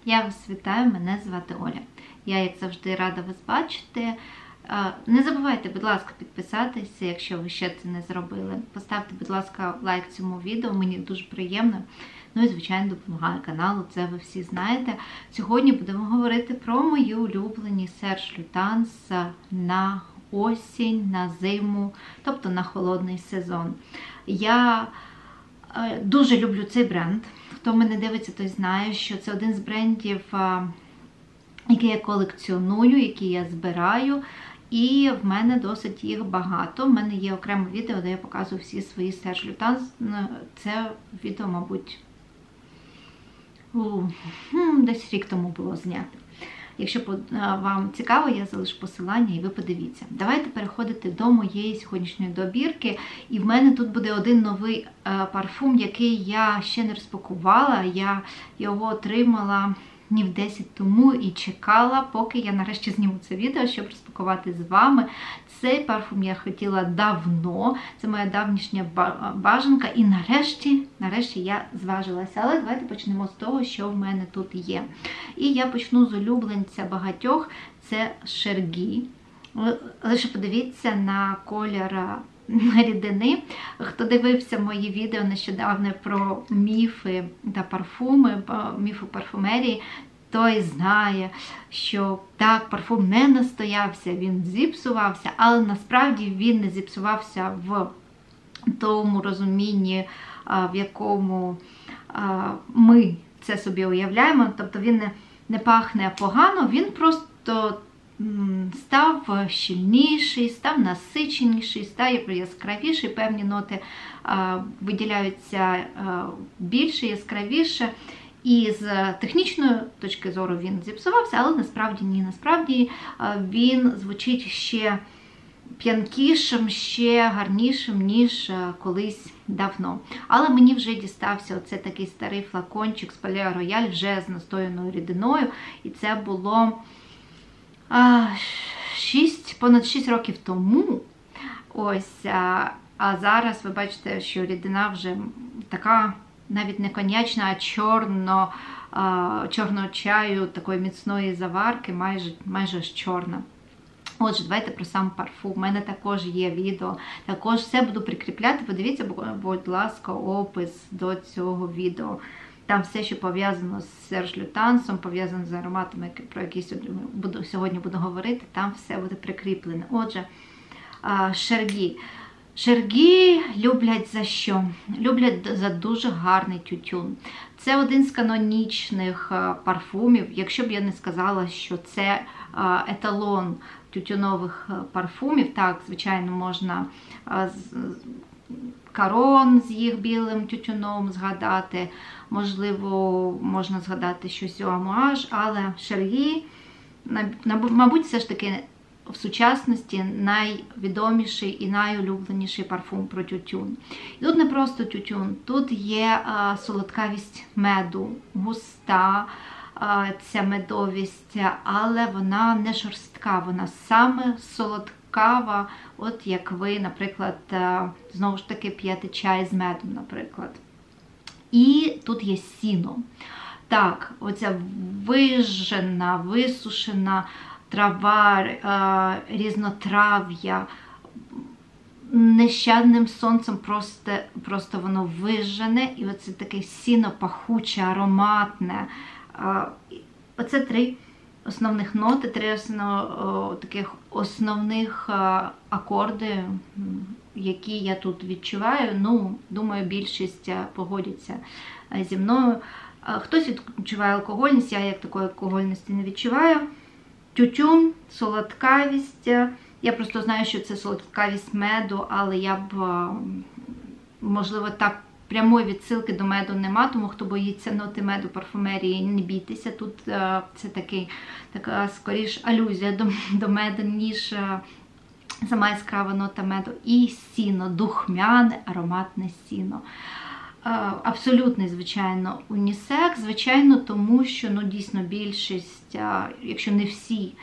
Я вас вітаю, мене звати Оля. Я, як завжди, рада вас бачити. Не забувайте, будь ласка, підписатися, якщо ви ще це не зробили. Поставте, будь ласка, лайк цьому відео, мені дуже приємно. Ну і, звичайно, допомагає каналу, це ви всі знаєте. Сьогодні будемо говорити про мої улюблені Serge Lutens на осінь, на зиму, тобто на холодний сезон. Я дуже люблю цей бренд. Хто мене дивиться, той знає, що це один з брендів, який я колекціоную, який я збираю. І в мене досить їх багато. В мене є окреме відео, де я показую всі свої Serge Lutens. Це відео, мабуть, десь рік тому було знято. Якщо вам цікаво, я залишу посилання і ви подивіться. Давайте переходити до моєї сьогоднішньої добірки. І в мене тут буде один новий парфум, який я ще не розпакувала. Я його отримала днів 10 тому і чекала, поки я нарешті зніму це відео, щоб розпакувати з вами. Цей парфум я хотіла давно, це моя давнішня бажанка, і нарешті я зважилася. Але давайте почнемо з того, що в мене тут є. І я почну з улюбленця багатьох, це Chergy. Лише подивіться на колір рідини. Хто дивився мої відео нещодавно про міфи та парфуми, міфи парфумерії, той знає, що так, парфум не настоявся, він зіпсувався, але насправді він не зіпсувався в тому розумінні, в якому ми це собі уявляємо. Тобто він не пахне погано, він просто став щільніший, став насиченіший, став яскравіший, певні ноти виділяються більше, яскравіше. І з технічної точки зору він зіпсувався, але насправді ні. Насправді він звучить ще п'янкішим, ще гарнішим, ніж колись давно. Але мені вже дістався оце такий старий флакончик з Palais Royal вже з настояною рідиною. І це було понад 6 років тому. Ось, а зараз ви бачите, що рідина вже така, навіть не коньячна, а чорного чаю, такої міцної заварки, майже ж чорна. Отже, давайте про сам парфум. У мене також є відео, також все буду прикріпляти. Подивіться, будь ласка, опис до цього відео. Там все, що пов'язано з Serge Lutens, пов'язано з ароматами, про які сьогодні буду говорити, там все буде прикріплене. Отже, Chergy. Chergy люблять за що? Люблять за дуже гарний тютюн. Це один з канонічних парфумів. Якщо б я не сказала, що це еталон тютюнових парфумів, так, звичайно, можна Caron з їх білим тютюном згадати, можливо, можна згадати щось у Amouage, але Chergy, мабуть, все ж таки в сучасності найвідоміший і найулюбленіший парфум про тютюн. І тут не просто тютюн, тут є солодкавість меду, густа ця медовість, але вона не жорстка, вона саме солодкава, от як ви, наприклад, знову ж таки п'єте чай з медом, наприклад. І тут є сіно. Так, оця вижжена, висушена трава, різнотрав'я, нещадним сонцем просто воно вижжене, і оце таке сіно пахуче, ароматне. Оце три основних ноти, три таких основних акорди, які я тут відчуваю. Ну, думаю, більшість погодяться зі мною. Хтось відчуває алкогольність, я як такої алкогольності не відчуваю. Тютюн, солодкавість. Я просто знаю, що це солодкавість меду, але я б, можливо, так прямої відсилки до меду нема, тому хто боїться ноти меду парфумерії, не бійтеся. Тут це така, скоріш, алюзія до меду, ніж сама яскрава нота меду. І сіно, духмяне, ароматне сіно. Абсолютний, звичайно, унісекс, звичайно, тому що, ну, дійсно, більшість, якщо не всі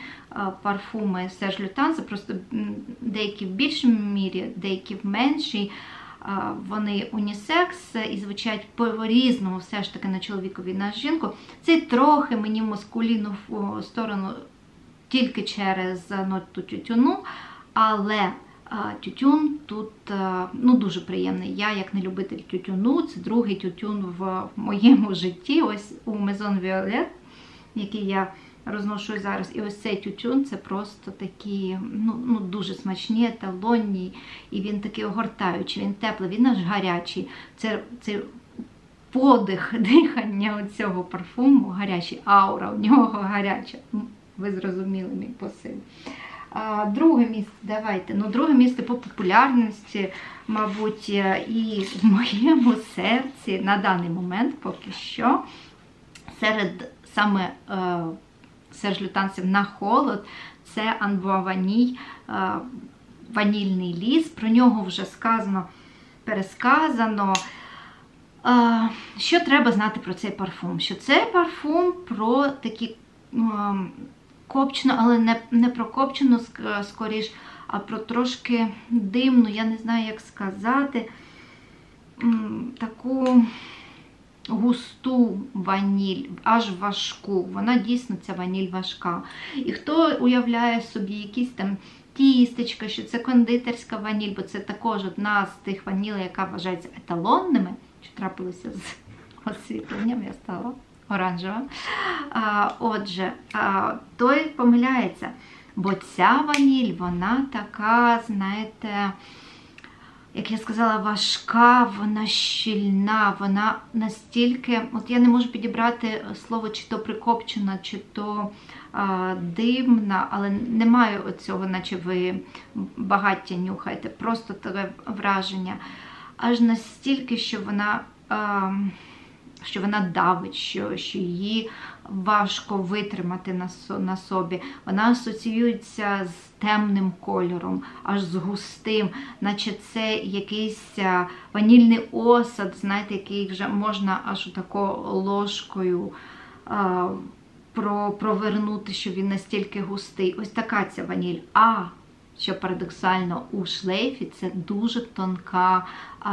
парфуми Serge Lutens, просто деякі в більшій мірі, деякі в меншій, вони унісекс і звучать по-різному все ж таки на чоловікові і на жінку. Це трохи мені в маскулінну сторону тільки через ноту тютюну, але тютюн тут дуже приємний. Я, як не любитель тютюну, це другий тютюн в моєму житті. Ось у Maison Violet, який я розношу зараз. І ось цей тютюн, це просто такі, дуже смачні, еталонні. І він такий огортаючий, він теплий, він аж гарячий. Це подих, дихання цього парфуму, гарячий, аура у нього гаряча. Ви зрозуміли мій посил. Друге місце, давайте. Друге місце по популярності, мабуть, і в моєму серці на даний момент поки що, серед саме Serge Lutensів на холод, це Amboise Vanille, ванільний ліс. Про нього вже сказано, пересказано. Що треба знати про цей парфум? Що це парфум про такі копчену, але не про копчену скоріш, а про трошки димну, я не знаю, як сказати, таку густу ваніль, аж важку. Вона дійсно, ця ваніль важка. І хто уявляє собі якісь там тістечка, що це кондитерська ваніль, бо це також одна з тих ванілей, яка вважається еталонними, що трапилося з освітленням, я стала оранжева. Отже, той помиляється, бо ця ваніль, вона така, знаєте, як я сказала, важка, вона щільна, вона настільки, от я не можу підібрати слово, чи то прикопчена, чи то димна, але немає оцього, наче ви багаття нюхаєте, просто таке враження. Аж настільки, що вона давить, що її важко витримати на собі. Вона асоціюється з темним кольором, аж з густим, наче це якийсь ванільний осад, знаєте, який вже можна аж отако ложкою провернути, що він настільки густий. Ось така ця ваніль. А, що парадоксально, у шлейфі це дуже тонка,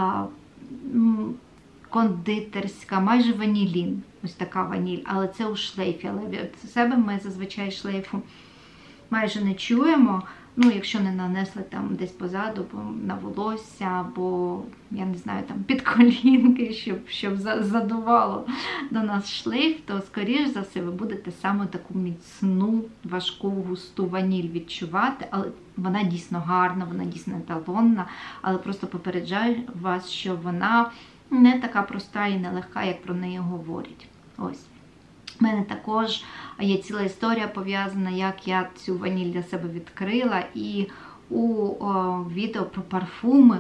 кондитерська, майже ванілін. Ось така ваніль, але це у шлейфі. Але від себе ми зазвичай шлейфу майже не чуємо. Якщо не нанесли там десь позаду, на волосся, або, я не знаю, там під колінки, щоб задувало до нас шлейф, то, скоріш за все, ви будете саме таку міцну, важку, густу ваніль відчувати. Але вона дійсно гарна, вона дійсно еталонна, але просто попереджаю вас, що вона не така проста і нелегка, як про неї говорять. Ось. У мене також є ціла історія пов'язана, як я цю ваніль для себе відкрила. І у відео про парфуми,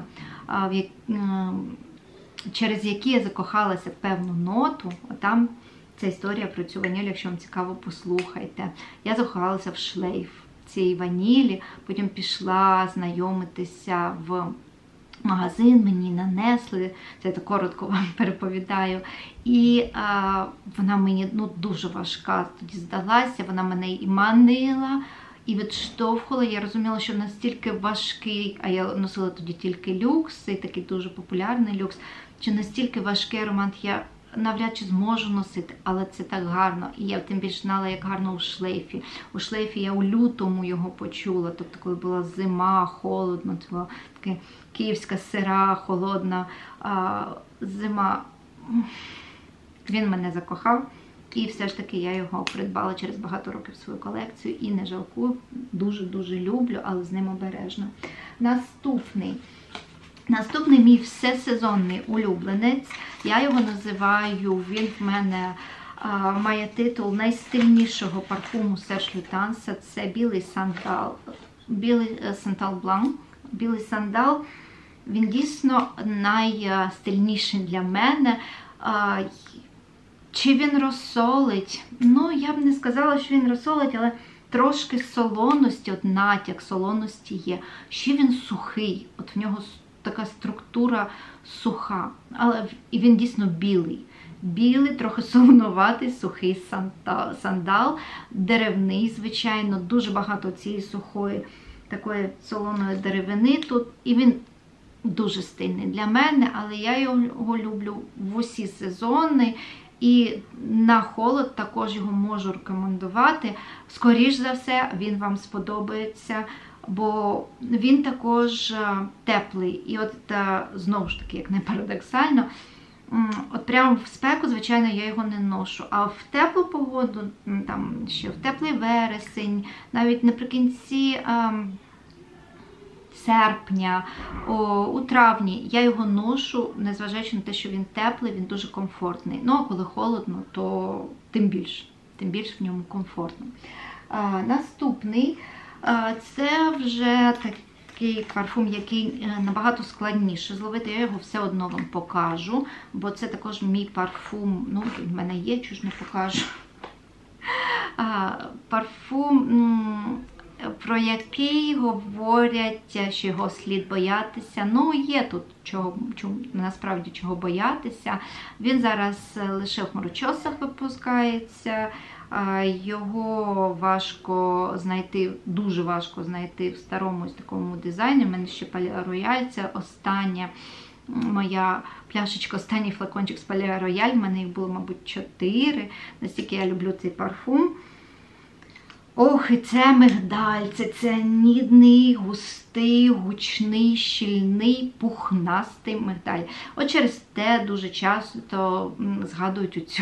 через які я закохалася в певну ноту, там ця історія про цю ваніль, якщо вам цікаво, послухайте. Я закохалася в шлейф цієї ванілі, потім пішла знайомитися в магазин, мені нанесли, це я так коротко вам переповідаю, і вона мені дуже важка тоді здалася, вона мене і манила, і відштовхувала. Я розуміла, що настільки важкий, а я носила тоді тільки люкс, і такий дуже популярний люкс, що настільки важкий аромат я навряд чи зможу носити, але це так гарно. І я тим більше знала, як гарно у шлейфі. У шлейфі я у лютому його почула, тобто коли була зима, холодно, це була така київська сира, холодна зима. Він мене закохав. І все ж таки я його придбала через багато років в свою колекцію і не жалкую. Дуже-дуже люблю, але з ним обережно. Наступний мій всесезонний улюбленець. Я його називаю, він в мене має титул найстильнішого парфуму Serge Lutens. Це білий сандал. Білий сандал бланк. Білий сандал, він дійсно найстильніший для мене. Чи він розсолить? Я б не сказала, що він розсолить, але трошки солоності, натяк солоності є. Ще він сухий, от в нього така структура суха, але і він дійсно білий. Білий, трохи солонуватий, сухий сандал, деревний, звичайно, дуже багато цієї сухої, такої солоної деревини тут. І він дуже стильний для мене, але я його люблю в усі сезони. І на холод також його можу рекомендувати. Скоріш за все, він вам сподобається, бо він також теплий. І от знову ж таки, як не парадоксально, от прямо в спеку, звичайно, я його не ношу. А в теплу погоду, там ще в теплий вересень, навіть наприкінці серпня, у травні я його ношу, незважаючи на те, що він теплий, він дуже комфортний. Ну, а коли холодно, то тим більш в ньому комфортно. Наступний, це вже такий парфум, який набагато складніше зловити. Я його все одно вам покажу, бо це також мій парфум, ну, в мене є, чого ж не покажу. Парфум, про який говорять, що його слід боятися. Ну, є тут насправді чого боятися. Він зараз лише в хмарочосах випускається. Його важко знайти, дуже важко знайти в старому ось такому дизайні. У мене ще Palais Royal, це остання моя пляшечка, останній флакончик з Palais Royal. У мене їх було, мабуть, 4. Настільки я люблю цей парфум. Ох, і це мигдаль, це цианідний, густий, гучний, щільний, пухнастий мигдаль. От через те дуже часто згадують оцю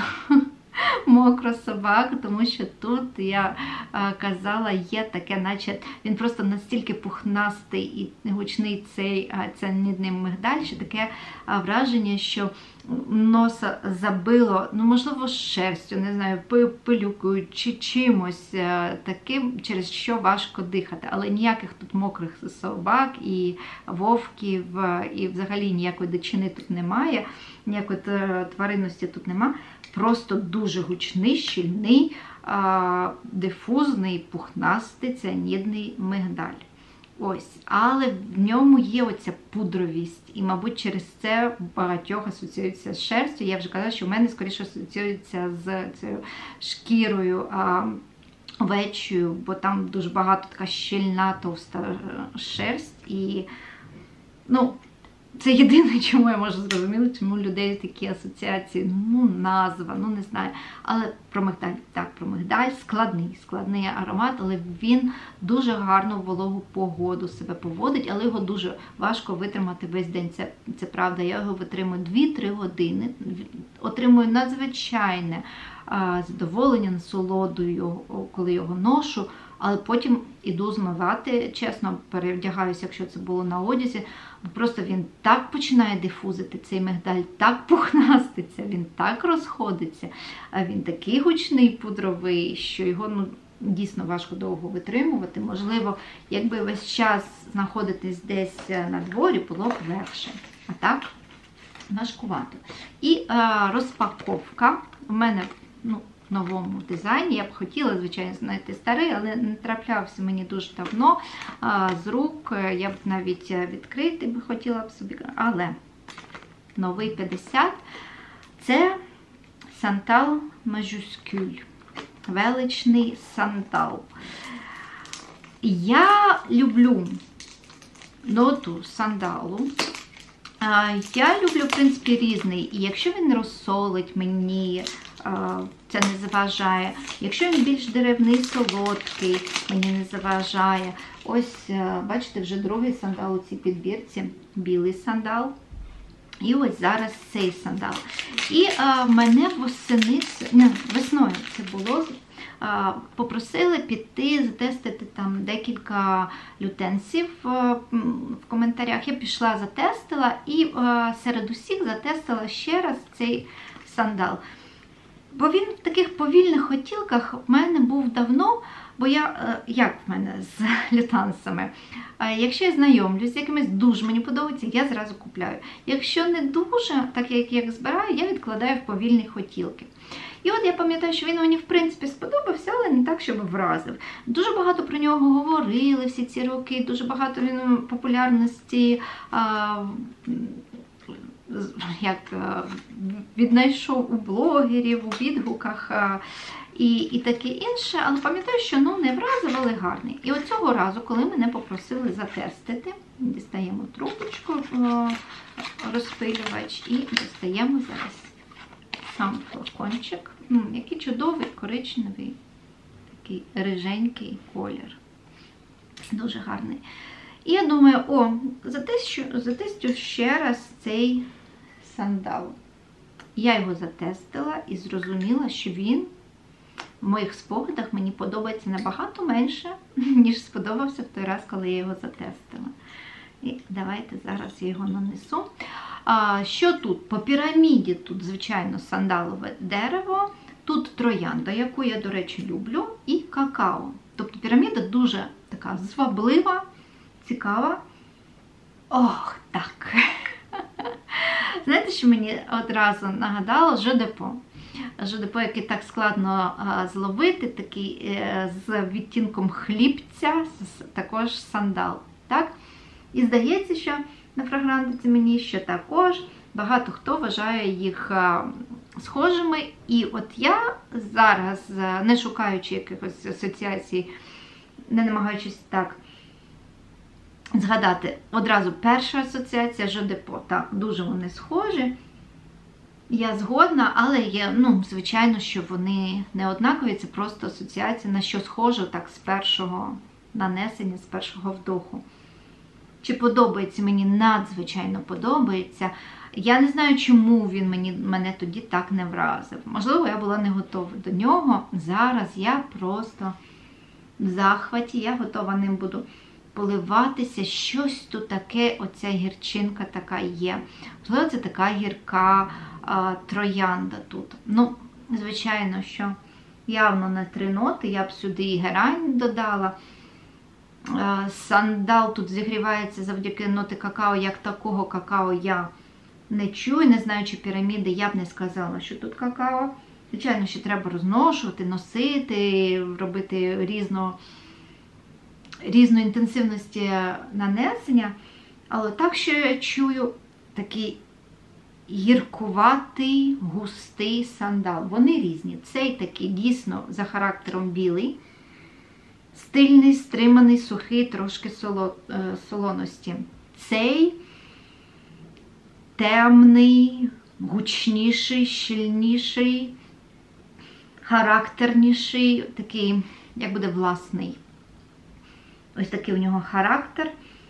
мокру собаку, тому що тут, я казала, є таке, наче він просто настільки пухнастий і гучний цей цианідний мигдаль, що таке враження, що носа забило, ну, можливо, шерстю, не знаю, пилюкою чи чимось таким, через що важко дихати. Але ніяких тут мокрих собак і вовків, і взагалі ніякої дичини тут немає, ніякої тваринності тут немає. Просто дуже гучний, щільний, дифузний, пухнастий цианідний мигдаль. Ось, але в ньому є оця пудровість, і, мабуть, через це багатьох асоціюється з шерстю. Я вже казала, що в мене скоріше асоціюється з цією шкірою овечою, бо там дуже багато така щільна, товста шерсть. І, ну, це єдине, чому я можу зрозуміти, чому у людей такі асоціації, ну, назва, ну, не знаю. Але про мигдаль, так, про мигдаль, складний аромат, але він дуже гарно в вологу погоду себе поводить, але його дуже важко витримати весь день, це правда. Я його витримую 2-3 години, отримую надзвичайне задоволення, насолодою, коли його ношу, але потім іду змивати, чесно, перевдягаюся, якщо це було на одязі, бо просто він так починає дифузити, цей мигдаль так пухнаститься, він так розходиться, а він такий гучний, пудровий, що його, ну, дійсно важко довго витримувати. Можливо, якби весь час знаходитись десь на дворі, було б легше. А так, важкувато. І розпаковка. У мене, ну, в новому дизайні. Я б хотіла, звичайно, знайти старий, але не траплявся мені дуже давно з рук. Я б навіть відкрити би хотіла б собі. Але новий 50 – це Santal Majuscule. Величний сандал. Я люблю ноту сандалу. Я люблю, в принципі, різний. І якщо він розсолить мені, це не заважає. Якщо він більш деревний, солодкий, мені не заважає. Ось, бачите, вже другий сандал у цій підбірці. Білий сандал. І ось зараз цей сандал. І мене весною це було, попросили піти, затестити там декілька лютенців в коментарях. Я пішла, затестила і серед усіх затестила ще раз цей сандал. Бо він в таких повільних хотілках в мене був давно, бо як в мене з лютансами? Якщо я знайомлюсь з якимось дуже мені подобається, я зразу купляю. Якщо не дуже, так як збираю, я відкладаю в повільні хотілки. І от я пам'ятаю, що він мені в принципі сподобався, але не так, щоб вразив. Дуже багато про нього говорили всі ці роки, дуже багато він популярності як віднайшов у блогерів, у відгуках і таке інше, але пам'ятаю, що не вразив, але гарний. І от цього разу, коли мене попросили затестити, дістаємо трубочку, розпилювач, і дістаємо зараз сам флакончик. Який чудовий, коричневий, такий риженький колір. Дуже гарний. І я думаю, затестю ще раз цей сандал. Я його затестила і зрозуміла, що він в моїх спогадах мені подобається набагато менше, ніж сподобався в той раз, коли я його затестила. І давайте зараз я його нанесу. Що тут? По піраміді тут, звичайно, сандалове дерево. Тут троянда, яку я, до речі, люблю, і какао. Тобто піраміда дуже така зваблива, цікава. Ох, так. Знаєте, що мені одразу нагадало? Жодепо. Жодепо, який так складно зловити, такий з відтінком хлібця, також сандал. Так? І здається, що на фрагрантиці мені що також багато хто вважає їх схожими. І от я зараз, не шукаючи якихось асоціацій, не намагаючись так згадати, одразу перша асоціація Жодепо. Так, дуже вони схожі. Я згодна, але є, звичайно, що вони не однакові, це просто асоціація, на що схоже так з першого нанесення, з першого вдоху. Чи подобається мені? Надзвичайно подобається. Я не знаю, чому він мене тоді так не вразив. Можливо, я була не готова до нього. Зараз я просто в захваті, я готова ним буду поливатися. Щось тут таке, оця гірчинка така є. Можливо, це така гірка троянда тут. Звичайно, що явно не 3 ноти, я б сюди і герань додала. Сандал тут зігрівається завдяки ноти какао, як такого какао я не чую, не знаючи піраміди, я б не сказала, що тут какао. Звичайно, що треба розношувати, носити, робити різної інтенсивності нанесення. Але так, що я чую такий гіркуватий, густий сандал. Вони різні. Цей такий дійсно за характером білий, стильний, стриманий, сухий, трошки солоності. Цей темний, гучніший, щільніший, характерніший, такий, як буде, власний. Ось такий у нього характер.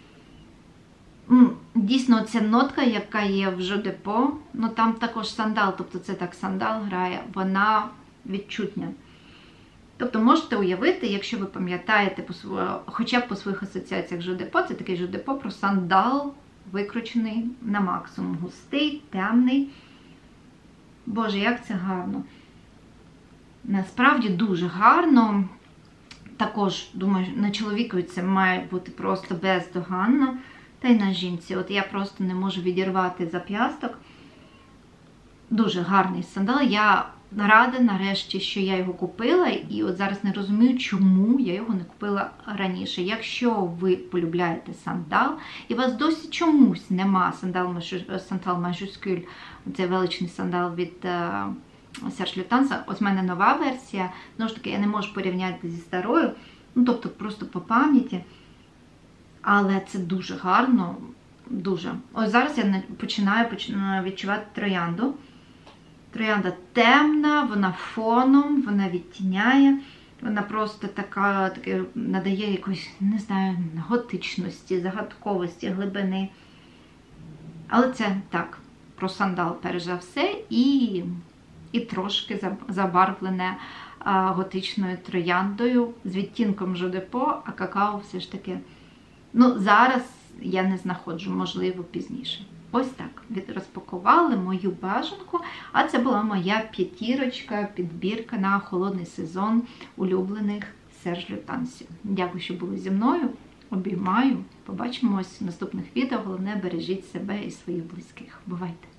Дійсно, ця нотка, яка є в Жодепо, там також сандал, тобто це так сандал грає, вона відчутня. Тобто можете уявити, якщо ви пам'ятаєте, хоча б по своїх асоціаціях Жодепо, це такий Жодепо про сандал, викручений на максимум. Густий, темний. Боже, як це гарно. Насправді дуже гарно. Також, думаю, на чоловікові це має бути просто бездоганно. Та й на жінці. От я просто не можу відірвати зап'ясток. Дуже гарний сандал. Я рада нарешті, що я його купила. І от зараз не розумію, чому я його не купила раніше. Якщо ви полюбляєте сандал, і у вас досі чомусь нема сандал Majuscule, це величний сандал від Serge Lutens. Ось в мене нова версія. Знову ж таки, я не можу порівняти зі старою. Тобто просто по пам'яті. Але це дуже гарно, дуже. Ось зараз я починаю відчувати троянду. Троянда темна, вона фоном, вона відтіняє, вона просто таке надає якоїсь, не знаю, готичності, загадковості, глибини. Але це так, про сандал перш за все і трошки забарвлене готичною трояндою з відтінком Жодепо, а какао все ж таки. Зараз я не знаходжу, можливо, пізніше. Ось так, розпакували мою бажанку, а це була моя 5-ка підбірка на холодний сезон улюблених Serge Lutens. Дякую, що були зі мною, обіймаю, побачимось в наступних відео, головне бережіть себе і своїх близьких. Бувайте!